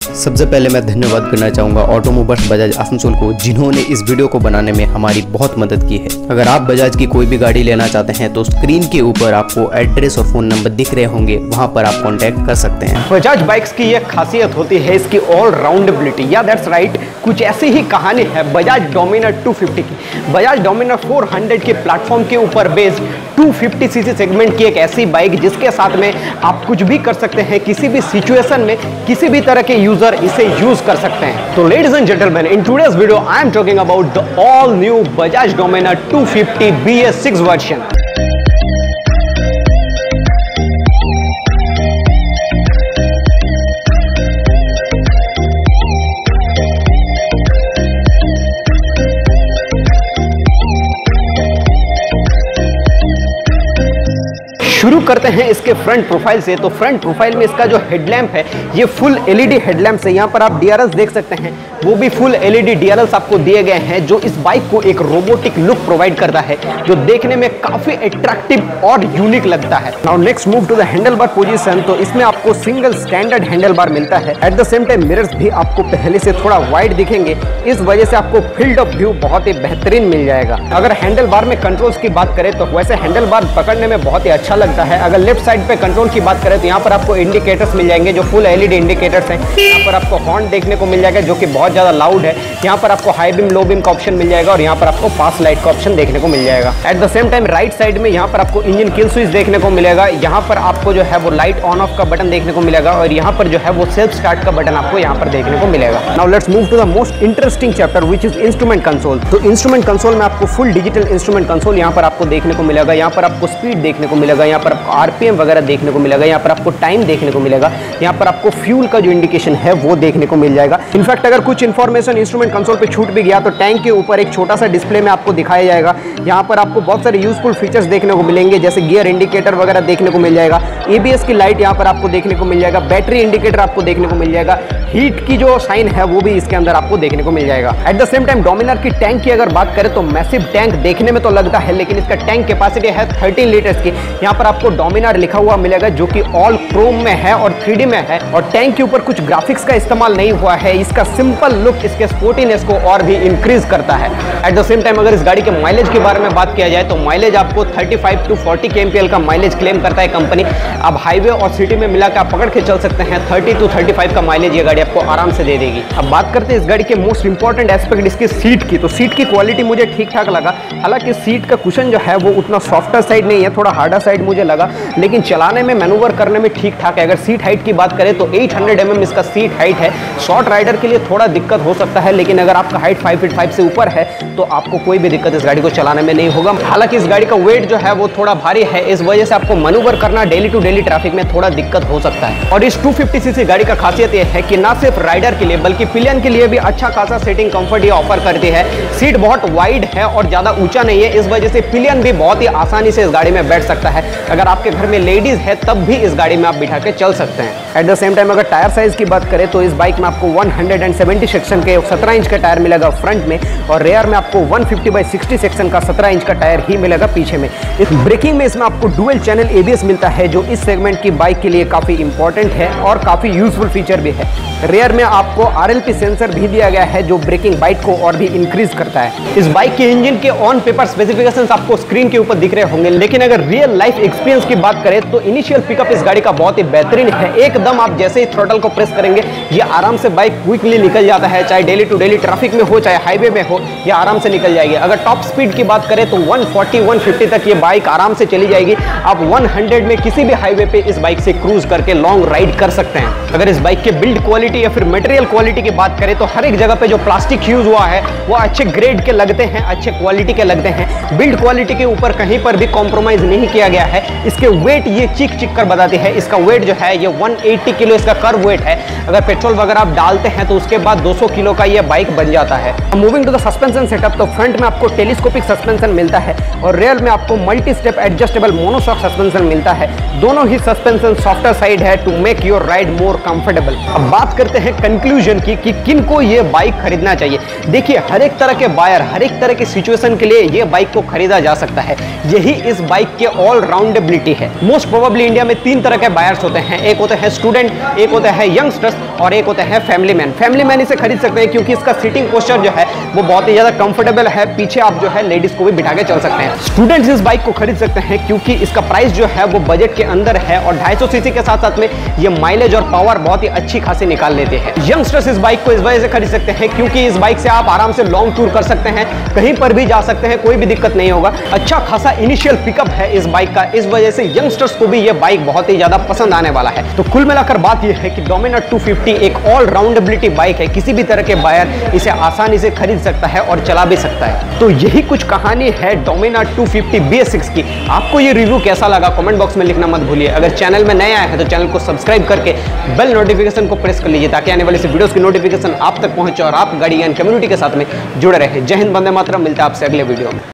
सबसे पहले मैं धन्यवाद करना चाहूँगा ऑटोमोबाइल्स बजाज आसनसोल को, जिन्होंने इस वीडियो को बनाने में हमारी बहुत मदद की है। अगर आप बजाज की कोई भी गाड़ी लेना चाहते हैं तो स्क्रीन के ऊपर आपको एड्रेस और फ़ोन नंबर दिख रहे होंगे, वहाँ पर आप कॉन्टैक्ट कर सकते हैं। बजाज बाइक्स की यह खासियत होती है इसकी ऑल राउंडेबिलिटी। या दैट्स राइट, कुछ ऐसी ही कहानी है बजाज डोमिनर 250 की। बजाज डोमिनर 400 के प्लेटफॉर्म के ऊपर बेस्ड 250 सीसी सेगमेंट की एक ऐसी बाइक जिसके साथ में आप कुछ भी कर सकते हैं, किसी भी सिचुएशन में किसी भी तरह के यूजर इसे यूज कर सकते हैं। तो ladies and gentleman, in today's video I am talking about the all new Bajaj Dominar 250 BS6 version. शुरू करते हैं इसके फ्रंट प्रोफाइल से। तो फ्रंट प्रोफाइल में इसका जो हेडलैम्प है ये फुल एलईडी हेडलैम्प है। यहाँ पर आप डीआरएल्स देख सकते हैं, वो भी फुल एलईडी डीआरएल्स आपको दिए गए हैं, जो इस बाइक को एक रोबोटिक लुक प्रोवाइड करता है, जो देखने में काफी अट्रैक्टिव और यूनिक लगता है। Now next move to the handle bar position. तो इसमें आपको सिंगल स्टैंडर्ड हैंडल बार मिलता है। At the same time mirrors भी आपको पहले से थोड़ा वाइड दिखेंगे, इस वजह से आपको फील्ड ऑफ व्यू बहुत ही बेहतरीन मिल जाएगा। अगर हैंडल बार में कंट्रोल्स की बात करें तो वैसे हैंडल बार पकड़ने में बहुत ही अच्छा लगता है। अगर लेफ्ट साइड पे कंट्रोल की बात करें तो यहाँ पर आपको इंडिकेटर्स मिल जाएंगे, जो फुल एलईडी इंडिकेटर्स हैं। यहाँ पर आपको हॉर्न देखने को मिल जाएगा, जो कि बहुत ज़्यादा लाउड है। यहाँ पर आपको हाई बीम लो बीम का ऑप्शन मिल जाएगा और यहाँ पर आपको पास लाइट का ऑप्शन देखने को मिल जाएगा। At the same time right side में यहाँ पर आपको इंजन किल स्विच देखने को मिलेगा। यहाँ पर आपको जो है वो लाइट ऑन ऑफ का बटन देखने को मिलेगा और यहाँ पर जो है वो सेल्फ स्टार्ट का बटन आपको यहाँ पर देखने को मिलेगा। Now let's move to the most interesting chapter which is instrument console. तो इंस्ट्रूमेंट कंसोल में आपको फुल डिजिटल इंस्ट्रूमेंट कंसोल यहाँ पर आपको देखने को मिलेगा। यहाँ पर आपको स्पीड देखने को मिलेगा, यहाँ पर आपको आरपीएम वगैरह देखने को मिलेगा, यहाँ पर आपको टाइम देखने को मिलेगा, यहाँ पर आपको फ्यूल का जो इंडिकेशन है वो देखने को मिल जाएगा। इनफैक्ट अगर कुछ इंफॉर्मेशन इंस्ट्रूमेंट कंसोल पे छूट भी गया तो टैंक के ऊपर एक छोटा सा डिस्प्ले में आपको दिखाया जाएगा। यहाँ पर आपको बहुत सारे यूजफुल फीचर्स देखने को मिलेंगे, जैसे गियर इंडिकेटर वगैरह देखने को मिल जाएगा, एबीएस की लाइट यहाँ पर आपको देखने को मिल जाएगा, बैटरी इंडिकेटर आपको देखने को मिल जाएगा, हीट की जो साइन है वो भी इसके अंदर आपको देखने को मिल जाएगा। At the same time Dominar की टैंक की अगर बात करें तो मैसिव टैंक देखने में तो लगता है, लेकिन इसका टैंक कैपेसिटी है 13 लीटर्स की। यहाँ पर आपको डोमिनर लिखा हुआ मिलेगा, जो कि ऑल क्रोम में है और 3D में है, और टैंक के ऊपर कुछ ग्राफिक्स का इस्तेमाल नहीं हुआ है। इसका सिंपल लुक इसके स्पोर्टीनेस को और भी इंक्रीज करता है। एट द सेम टाइम अगर इस गाड़ी के माइलेज के बारे में बात किया जाए तो माइलेज आपको 35 to 40 kmpl का माइलेज क्लेम करता है कंपनी। अब हाईवे और सिटी में मिलाकर आप पकड़ के चल सकते हैं, 30 to 35 का माइलेज ये गाड़ी आपको आराम से दे देगी। अब बात करते हैं इस गाड़ी के मोस्ट इंपॉर्टेंट एस्पेक्ट इसकी सीट की। तो सीट की क्वालिटी मुझे ठीक ठाक लगा। हालांकि सीट का कुशन जो है वो उतना सॉफ्टर साइड नहीं है, थोड़ा हार्डर साइड मुझे लगा, लेकिन चलाने में मैनूवर करने में ठीक ठाक है। अगर सीट हाइट की बात करें तो 800 mm इसका सीट हाइट है। शॉर्ट राइडर के लिए थोड़ा दिक्कत हो सकता है, लेकिन अगर आपका हाइट 5 फीट 5 से ऊपर है तो आपको कोई भी दिक्कत इस गाड़ी को चलाने में नहीं होगा। हालांकि इस गाड़ी का वेट जो है वो थोड़ा भारी है, इस वजह से आपको मैनूवर करना डेली टू डेली ट्रैफिक में थोड़ा दिक्कत हो सकता है। और इस 250 सीसी गाड़ी का खासियत यह है कि ना सिर्फ राइडर के लिए बल्कि पिलियन के लिए भी अच्छा खासा सीटिंग कंफर्ट ये ऑफर करती है। सीट बहुत वाइड है और ज्यादा ऊंचा नहीं है, इस वजह से पिलियन भी बहुत ही आसानी से इस गाड़ी में बैठ सकता है। अगर आपके घर में लेडीज है तब भी इस गाड़ी में आप बिठा के चल सकते हैं। एट द सेम टाइम अगर टायर साइज की बात करें तो इस बाइक में आपको 170 सेक्शन के 17 इंच का टायर मिलेगा फ्रंट में, और रेयर में आपको 150/60 सेक्शन का 17 इंच का टायर ही मिलेगा पीछे में। इस ब्रेकिंग में इसमें आपको डुअल चैनल एबीएस मिलता है, जो इस सेगमेंट की बाइक के लिए काफी इंपॉर्टेंट है और काफी यूजफुल फीचर भी है। रेयर में आपको आरएलपी सेंसर भी दिया गया है, जो ब्रेकिंग बाइक को और भी इंक्रीज करता है। इस बाइक के इंजन के ऑन पेपर स्पेसिफिकेशंस आपको स्क्रीन के ऊपर दिख रहे होंगे, लेकिन अगर रियल लाइफ एक्सपीरियंस की बात करें तो इनिशियल पिकअप इस गाड़ी का बहुत ही बेहतरीन है। एकदम आप जैसे ही थ्रोटल को प्रेस करेंगे ये आराम से बाइक क्विकली निकल जाता है, चाहे डेली टू डेली ट्रैफिक में हो चाहे हाईवे में हो, ये आराम से निकल जाएगी। अगर टॉप स्पीड की बात करें तो 140-150 तक ये बाइक आराम से चली जाएगी। आप 100 में किसी भी हाईवे पे इस बाइक से क्रूज करके लॉन्ग राइड कर सकते हैं। अगर इस बाइक के बिल्ड क्वालिटी या फिर मटेरियल क्वालिटी की बात करें तो हर एक जगह पे जो प्लास्टिक यूज हुआ है वो अच्छे ग्रेड के लगते हैं, अच्छे क्वालिटी के लगते हैं। बिल्ड क्वालिटी के ऊपर कहीं पर भी कॉम्प्रोमाइज नहीं किया गया है। इसके वेट ये चिक चिक कर बताती है। इसका वेट जो है ये 180 किलो इसका कर्व वेट है। अगर पेट्रोल वगैरह आप डालते हैं तो उसके बाद 200 किलो का ये बाइक बन जाता है। Moving to the suspension setup, तो फ्रंट में आपको टेलीस्कोपिक सस्पेंशन मिलता है और रेयर में आपको multi step adjustable monoshock suspension मिलता है। दोनों ही सस्पेंशन सॉफ्टर साइड है to make your ride more comfortable. अब बात करते हैं कंक्लूजन की कि किनको ये बाइक खरीदना चाहिए। देखिए, हर एक तरह के बायर, हर एक तरह की सिचुएशन के लिए ये बाइक को खरीदा जा सकता है। यही इस बाइक के ऑल राउंड राउंडेबिलिटी है। मोस्ट प्रोबेबली इंडिया में 3 तरह के बायर्स होते हैं, एक होते हैं स्टूडेंट, एक होते हैं यंगस्टर्स और एक होते हैं फैमिली मैन। फैमिली मैन इसे खरीद सकते हैं क्योंकि इसका सीटिंग पोस्चर जो है वो बहुत ही ज्यादा कंफर्टेबल है, पीछे आप जो है लेडीज को भी बिठा के चल सकते हैं। स्टूडेंट्स इस बाइक को खरीद सकते हैं क्योंकि इसका प्राइस जो है वो बजट के अंदर है और 250 सीसी के साथ साथ में ये माइलेज और पावर बहुत ही अच्छी खासी निकाल लेते हैं। यंगस्टर्स इस बाइक को इस वजह से खरीद सकते हैं क्योंकि इस बाइक से आप आराम से लॉन्ग टूर कर सकते हैं, कहीं पर भी जा सकते हैं, कोई भी दिक्कत नहीं होगा। अच्छा खासा इनिशियल पिकअप है इस बाइक का, इस वजह से यंगस्टर्स को भी ये बाइक बहुत ही ज्यादा पसंद आने वाला है। तो कुल मिलाकर बात यह है कि डोमिनार 250 एक ऑल राउंडेबिलिटी बाइक है, किसी भी तरह के बायर इसे आसानी से खरीद सकता है और चला भी सकता है। तो यही कुछ कहानी है डोमिनार 250 BS6 की। आपको ये रिव्यू कैसा लगा कमेंट बॉक्स में लिखना मत भूलिए। अगर चैनल में नए आए हैं तो चैनल को सब्सक्राइब करके बेल नोटिफिकेशन को प्रेस कर लीजिए ताकि आने वाली वीडियोस की नोटिफिकेशन आप तक पहुंचे और आप गाड़ी ज्ञान कम्युनिटी के साथ में जुड़े रहे। जय हिंद, वंदे मातरम। मिलते हैं आपसे अगले वीडियो में।